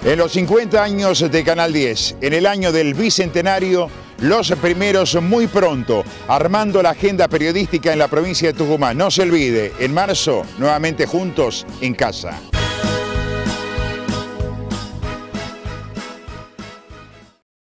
En los 50 años de Canal 10, en el año del bicentenario, los primeros muy pronto, armando la agenda periodística en la provincia de Tucumán. No se olvide, en marzo, nuevamente juntos en casa.